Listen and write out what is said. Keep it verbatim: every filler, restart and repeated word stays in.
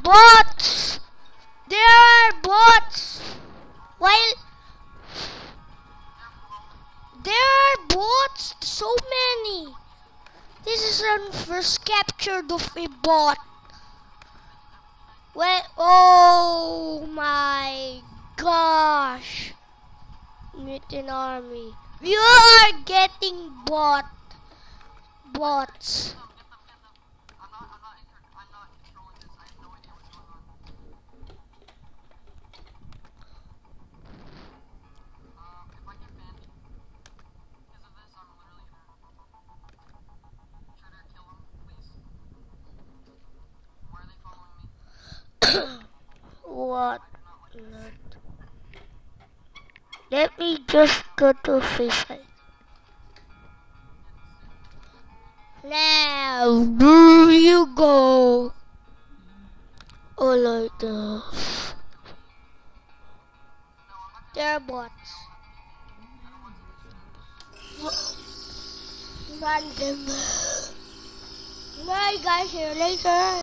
bots! There are bots! While there are bots, so many. This is our first captured of a bot. Well, oh my gosh. Mutant army. We are getting bot. Bots. What? Not. Let me just go to face side. Now, where you go? Oh, like this. There are bots. Random. Bye guys, see you later.